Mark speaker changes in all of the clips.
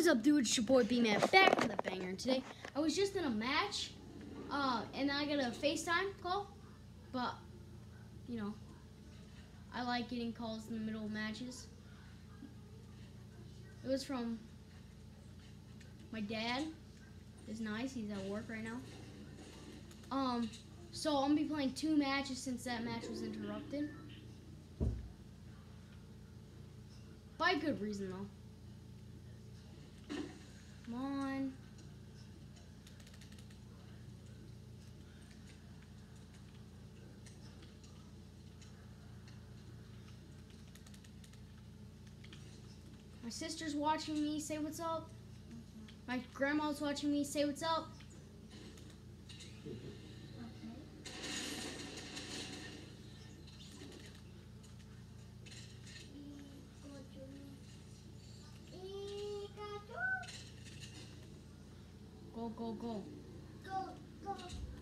Speaker 1: What's up, dude? It's your boy B-Man back with a banger. And today, I was just in a match, and I got a FaceTime call, but, you know, I like getting calls in the middle of matches. It was from my dad. It's nice. He's at work right now. So I'm gonna be playing 2 matches since that match was interrupted. By good reason, though. Come on. My sister's watching me. Say what's up. My grandma's watching me. Say what's up. Go, go, go.
Speaker 2: Go.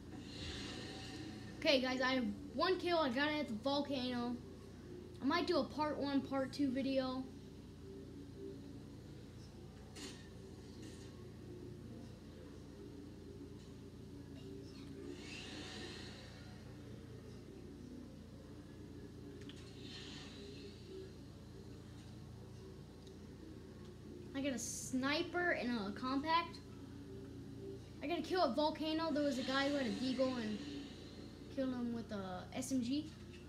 Speaker 1: Okay, guys, I have 1 kill. I got it at the volcano. I might do a part 1, part 2 video. I got a sniper and a compact. I got a kill at volcano. There was a guy who had a deagle and killed him with a SMG.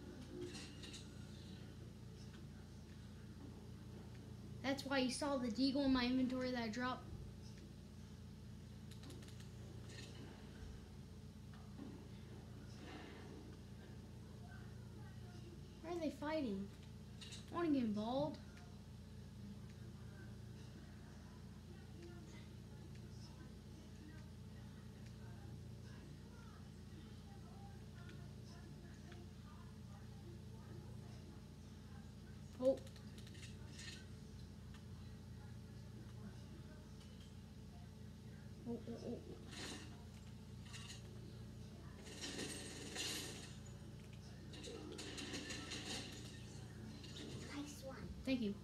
Speaker 1: That's why you saw the deagle in my inventory that I dropped. Why are they fighting? I want to get involved. Oh. Oh.
Speaker 2: Nice one.
Speaker 1: Thank you.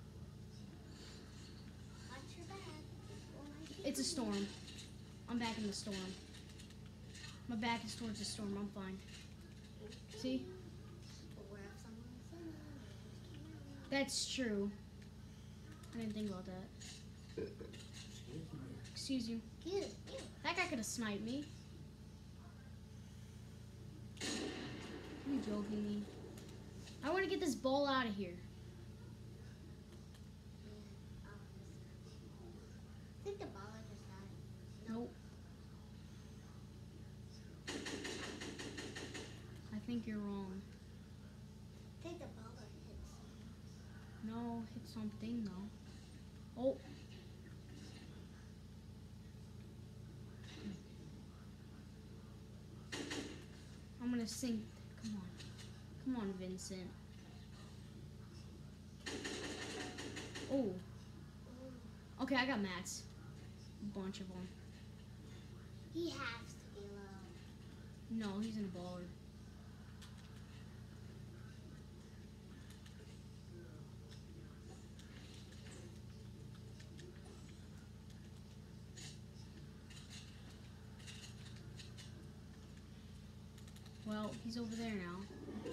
Speaker 2: Watch your back.
Speaker 1: It's a storm. I'm back in the storm. My back is towards the storm. I'm fine. See? That's true. I didn't think about that. Excuse you. That guy could have sniped me. You joking me? I want to get this ball out of here.
Speaker 2: I think the ball just died.
Speaker 1: Nope. I think you're wrong.
Speaker 2: I think the ball hit.
Speaker 1: No, hit something though. Oh. I'm gonna sink. Come on. Come on, Vincent. Oh. Okay, I got mats. A bunch of them.
Speaker 2: He has to be low.
Speaker 1: No, he's in a baller. Well, he's over there now.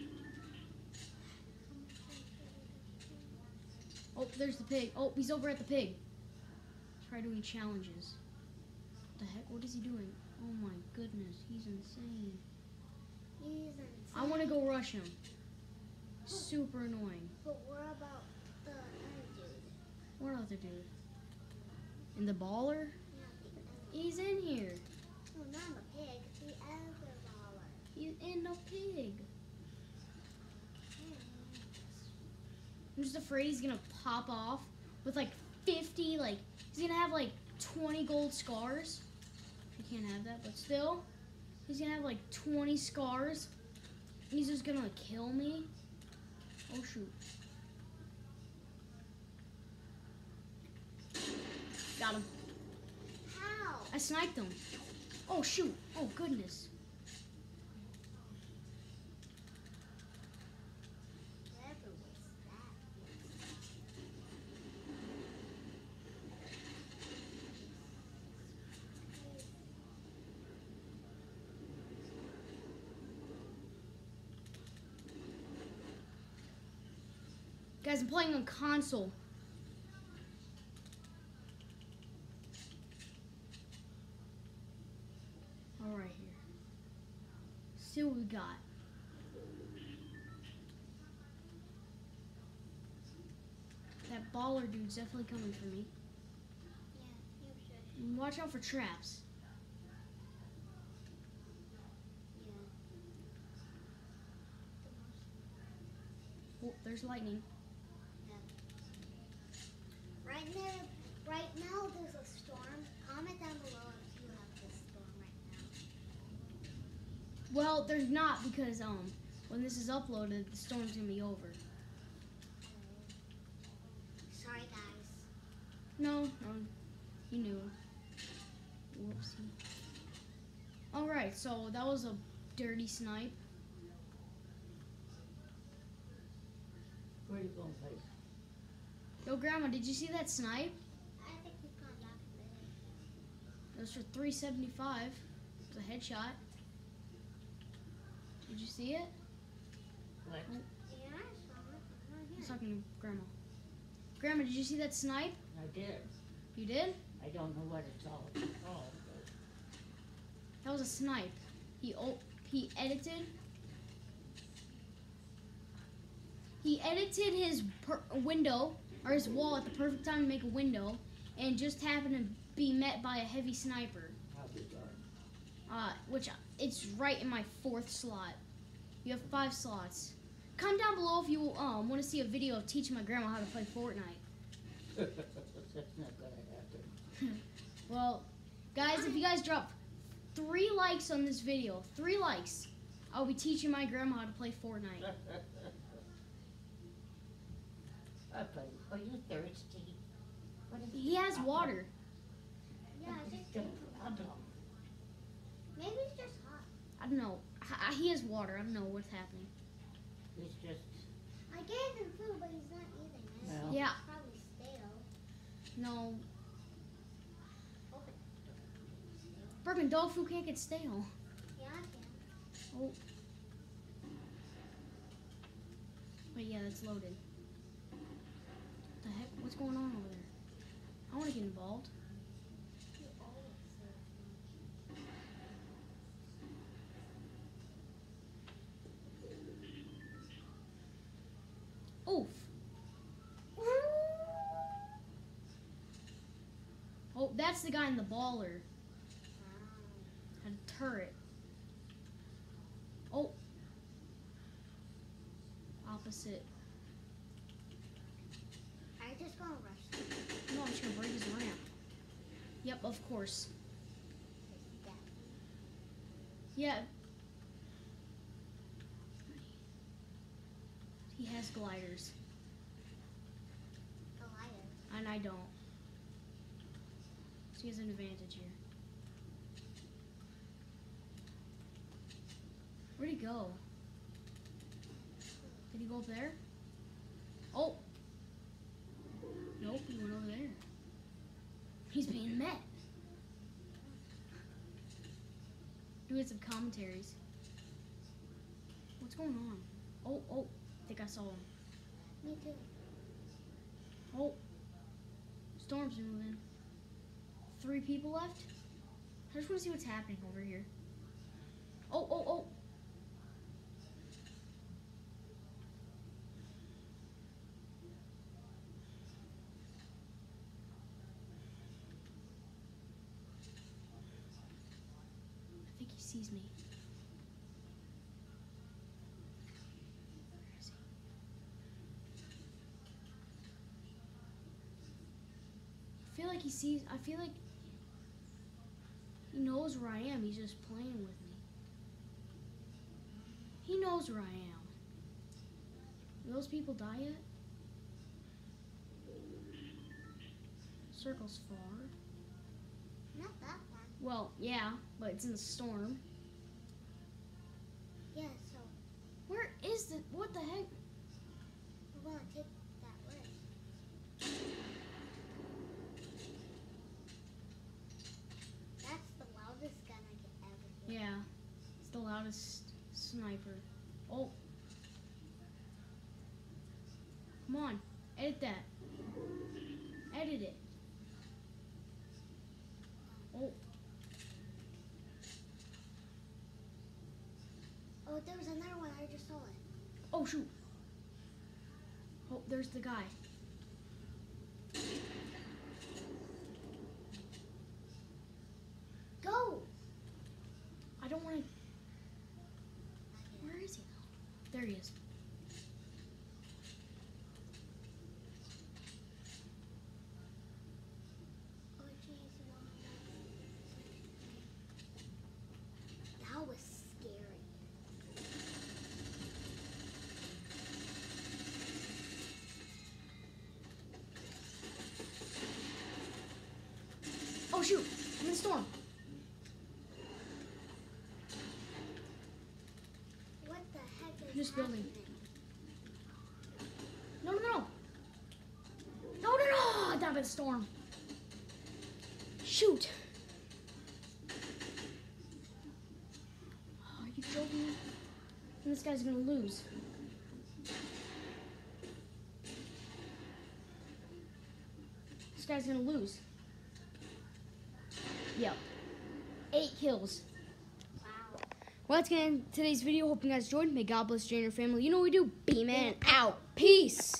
Speaker 1: Oh, there's the pig. Oh, he's over at the pig. Try doing challenges. What the heck? What is he doing? Oh my goodness, he's insane.
Speaker 2: He's insane.
Speaker 1: I want to go rush him. Super annoying.
Speaker 2: But what about the other dude?
Speaker 1: What other dude? In the baller?
Speaker 2: Yeah,
Speaker 1: He's in here.
Speaker 2: no, not the pig. The other baller.
Speaker 1: He's in the pig. I'm just afraid he's gonna pop off with like 50, like, he's gonna have like 20 gold scars. You can't have that, but still, he's gonna have like 20 scars. He's just gonna kill me. Oh shoot. Got him.
Speaker 2: How?
Speaker 1: I sniped him. Oh shoot. Oh goodness.
Speaker 2: Whatever was that?
Speaker 1: Guys, I'm playing on console. All right, here. See what we got. That baller dude's definitely coming for me.
Speaker 2: Yeah, you should.
Speaker 1: Watch out for traps.
Speaker 2: Yeah.
Speaker 1: Oh, there's lightning.
Speaker 2: Right now there's a storm. Comment down below if you have this storm right now.
Speaker 1: Well, there's not because when this is uploaded, the storm's gonna be over.
Speaker 2: Sorry guys.
Speaker 1: No, you knew. Whoopsie. All right, so that was a dirty snipe.
Speaker 3: Where are you going, place?
Speaker 1: Yo, Grandma, did you see that snipe?
Speaker 2: I think he's gone back a bit.
Speaker 1: It was for 375. It was a headshot. Did you see it?
Speaker 3: What?
Speaker 2: Yeah, I saw it. I'm
Speaker 1: I was
Speaker 2: not
Speaker 1: talking to Grandma. Grandma, did you see that snipe?
Speaker 3: I did.
Speaker 1: You did?
Speaker 3: I don't know what it's all called.
Speaker 1: That was a snipe. He edited. He edited his window or his wall at the perfect time to make a window, and just happened to be met by a heavy sniper.
Speaker 3: How bizarre.
Speaker 1: Which it's right in my 4th slot. You have 5 slots. Comment down below if you want to see a video of teaching my grandma how to play Fortnite.
Speaker 3: That's not gonna happen.
Speaker 1: Well, guys, if you guys drop 3 likes on this video, 3 likes, I'll be teaching my grandma how to play Fortnite.
Speaker 3: Okay, are you thirsty? What is
Speaker 1: He has water.
Speaker 2: Yeah, I think
Speaker 3: I don't.
Speaker 2: maybe it's just hot.
Speaker 1: I don't know. He has water. I don't know what's happening.
Speaker 3: It's just,
Speaker 2: I gave him food, but he's not eating it.
Speaker 3: well,
Speaker 1: Yeah.
Speaker 2: Probably stale.
Speaker 1: No.
Speaker 2: Open.
Speaker 1: Bergman, dog food can't get stale.
Speaker 2: Yeah, I can.
Speaker 1: Oh. Wait, yeah, that's loaded. What the heck? What's going on over there? I want to get involved.
Speaker 2: You always say
Speaker 1: Oof. Oh, that's the guy in the baller. Had a turret. Oh. Opposite.
Speaker 2: Are you just gonna rush him?
Speaker 1: No, I'm just gonna break his ramp. Yep, of course.
Speaker 2: He's dead.
Speaker 1: Yeah. He has gliders,
Speaker 2: Goliath.
Speaker 1: and I don't. So he has an advantage here. Where'd he go? Did he go up there? Oh! Nope, he went over there. He's being met. Doing some commentaries. What's going on? Oh, oh, I think I saw him.
Speaker 2: Me too.
Speaker 1: Oh, storm's moving. 3 people left? I just want to see what's happening over here. Oh, oh, oh. I think he sees me. Where is he? I feel like he sees. I feel like he knows where I am. He's just playing with me. He knows where I am. Do those people die yet? Circle's far.
Speaker 2: Not that one.
Speaker 1: Well, yeah, but it's in the storm.
Speaker 2: Yeah, so
Speaker 1: Where is the? What the heck?
Speaker 2: we're gonna take that risk. That's the loudest gun I could ever hear.
Speaker 1: Yeah, it's the loudest sniper. Oh, come on!
Speaker 2: Oh, there was another one. I just saw it.
Speaker 1: Oh, shoot. Oh, there's the guy.
Speaker 2: Go.
Speaker 1: I don't want to. Where is he, though? There he is.
Speaker 2: Oh, jeez. That was scary.
Speaker 1: Oh, shoot. I'm in the storm.
Speaker 2: What the heck is
Speaker 1: This building.
Speaker 2: happening?
Speaker 1: No, no, no. No, no, no. Down by the storm. Shoot. Oh, are you joking me? And this guy's going to lose. This guy's going to lose. Yep. 8 kills.
Speaker 2: Wow.
Speaker 1: Well, that's going to end today's video. Hope you guys enjoyed. May God bless you and your family. You know what we do. Beam in and out. Peace.